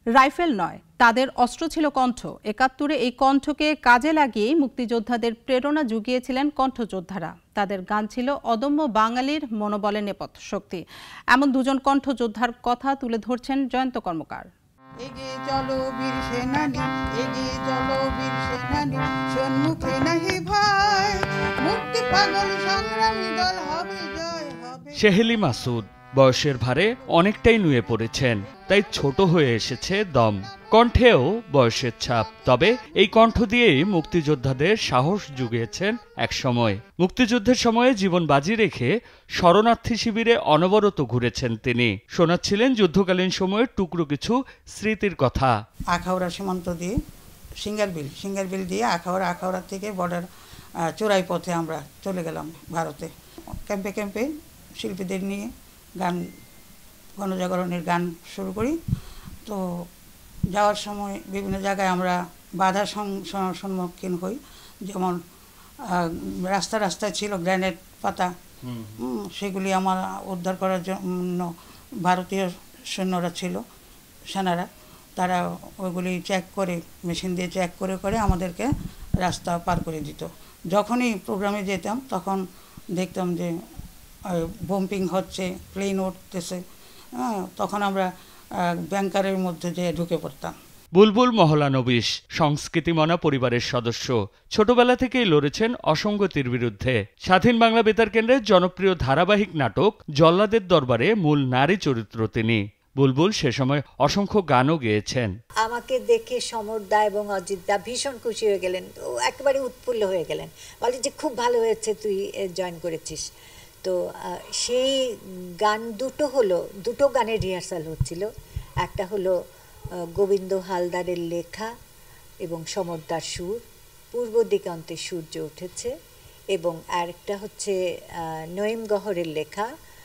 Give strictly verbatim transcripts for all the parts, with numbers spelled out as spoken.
Rifle নয়, তাদের অস্ত্র ছিল কণ্ঠ। একাত্তরে এই কণ্ঠকে কাজে লাগিয়ে মুক্তিযোদ্ধাদের প্রেরণা জুগিয়েছিলেন কণ্ঠযোদ্ধারা। তাদের গান ছিল অদম্য বাঙালির মনোবলের নেপথ্য শক্তি। এমন দুজন কণ্ঠযোদ্ধার কথা তুলে ধরছেন জয়ন্ত কর্মকার। এগিয়ে চলো বীর সেনানী, এগিয়ে চলো বীর সেনানী, সম্মুখে নাহি ভয়, মুক্তি পাগল সংগ্রামী দল হবে জয় হবে। শেহেলি মাসুদ বয়সের ভারে অনেকটাই নুয়ে পড়েছেন, তাই ছোট হয়ে এসেছে দম। কণ্ঠেও বয়সের ছাপ, তবে এই কণ্ঠ দিয়েই মুক্তিযোদ্ধাদের সাহস জুগিয়েছেন এক সময়। মুক্তিযুদ্ধের সময়ে জীবন বাজি রেখে শরণার্থী শিবিরে অনবরত ঘুরেছেন তিনি। শোনাচ্ছিলেন যুদ্ধকালীন সময়ের টুকরো কিছু স্মৃতির কথা। আখাউড়া সীমান্ত দিয়ে সিঙ্গারবিল সিঙ্গারবিল দিয়ে আখাউড়া, আখাউড়া থেকে বর্ডার চোরাই পথে আমরা চলে গেলাম ভারতে। ক্যাম্পে ক্যাম্পে শিল্পীদের নিয়ে গান, গণজাগরণের গান শুরু করি। তো যাওয়ার সময় বিভিন্ন জায়গায় আমরা বাধার সম্মুখীন হই, যেমন রাস্তা রাস্তায় ছিল গ্রেনেড পাতা, সেগুলি আমার উদ্ধার করার জন্য ভারতীয় সৈন্যরা ছিল, সেনারা, তারা ওইগুলি চেক করে, মেশিন দিয়ে চেক করে করে আমাদেরকে রাস্তা পার করে দিত। যখনই প্রোগ্রামে যেতাম তখন দেখতাম যে বম্পিং হচ্ছে, প্লেন উঠতেছে, হ্যাঁ, তখন আমরা ব্যাংকারের মধ্যে যেয়ে ঢুকে পড়তাম। বুলবুল মহলানবিশ সংস্কৃতিমনা পরিবারের সদস্য। ছোটবেলা থেকেই লড়েছেন অসঙ্গতির বিরুদ্ধে। স্বাধীন বাংলা বেতার কেন্দ্রের জনপ্রিয় ধারাবাহিক নাটক জল্লাদের দরবারে মূল নারী চরিত্র তিনি। বুলবুল সে সময় অসংখ্য গানও গেয়েছেন। আমাকে দেখে সমর দা এবং অজিত দা ভীষণ খুশি হয়ে গেলেন, ও একেবারে উৎফুল্ল হয়ে গেলেন, বলে যে খুব ভালো হয়েছে, তুই জয়েন করেছিস। তো সেই গান দুটো হলো, দুটো গানের রিহার্সাল হচ্ছিল। একটা হলো গোবিন্দ হালদারের লেখা এবং সমরদার সুর, পূর্ব দিগন্তে সূর্য উঠেছে, এবং আরেকটা হচ্ছে নঈম গহরের লেখা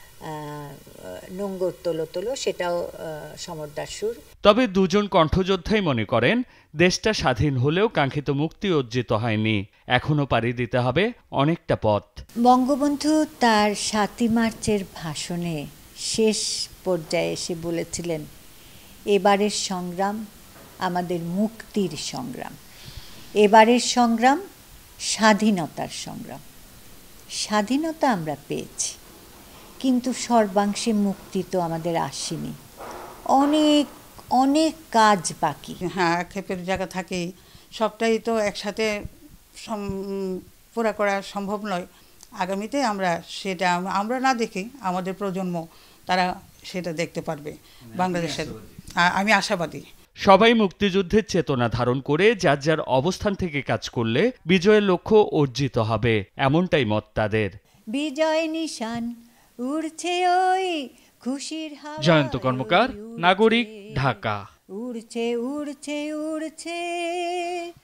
নোঙ্গর তোলো তোলো, সেটাও সমরদার সুর। তবে দুজন কণ্ঠযোদ্ধাই মনে করেন দেশটা স্বাধীন হলেও কাঙ্ক্ষিত মুক্তি অর্জিত হয়নি, এখনো পাড়ি দিতে হবে অনেকটা পথ। বঙ্গবন্ধু তার সাতই মার্চের ভাষণে শেষ পর্যায়ে এসে বলেছিলেন, এবারের সংগ্রাম আমাদের মুক্তির সংগ্রাম, এবারের সংগ্রাম স্বাধীনতার সংগ্রাম। স্বাধীনতা আমরা পেয়েছি, কিন্তু সর্বাংশে মুক্তি তো আমাদের আসেনি, অনেক অনেক কাজ বাকি। হ্যাঁ, ক্ষেপের জায়গা থাকেই, সবটাই তো একসাথে পুরা করা সম্ভব নয়। আগামীতে আমরা সেটা আমরা না দেখে আমাদের প্রজন্ম তারা সেটা দেখতে পারবে বাংলাদেশের। আমি আশাবাদী সবাই মুক্তিযুদ্ধের চেতনা ধারণ করে যার যার অবস্থান থেকে কাজ করলে বিজয়ের লক্ষ্য অর্জিত হবে, এমনটাই মত তাদের। বিজয় নিশান উড়ছে ওই খুশির হাওয়া। জয়ন্ত কর্মকার, নাগরিক, ঢাকা। উড়ছে উড়ছে উড়ছে